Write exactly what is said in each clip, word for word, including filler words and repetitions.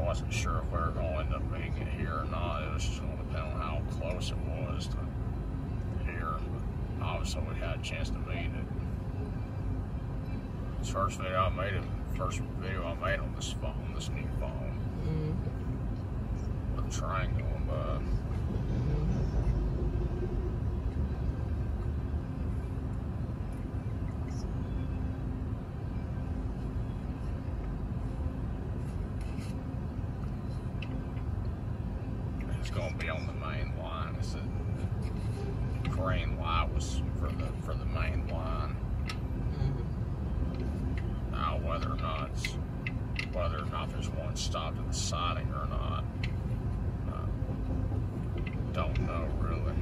wasn't sure if we were going to end up meeting it here or not. It was just going to depend on how close it was to here. But obviously, we had a chance to meet it. It's the first video I made, it, first video I made on this phone, this new phone, Mm-hmm. with a train going by. It's going to be on the main line. It's a green light was for the for the main line. Mm-hmm. Now whether or not it's, whether or not there's one stopped at the siding or not, uh, don't know really.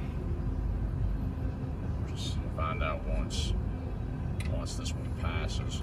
Just find out once once this one passes.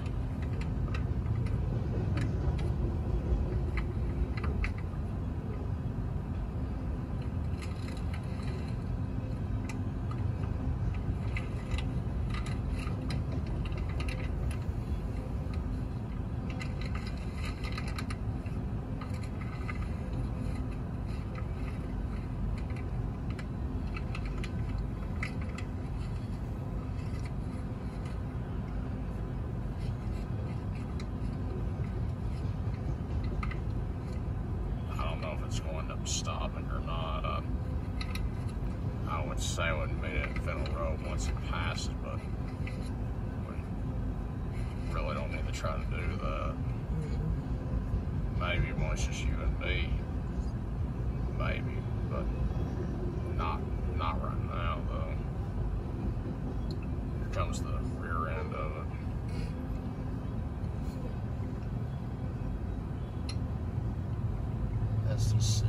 It's going to end up stopping or not. Uh, I would say it wouldn't meet it in Fennel Road once it passes, but we really don't need to try to do that. Maybe when it's just you and me, maybe, but not not right now though. Here comes the rear end of it. That's the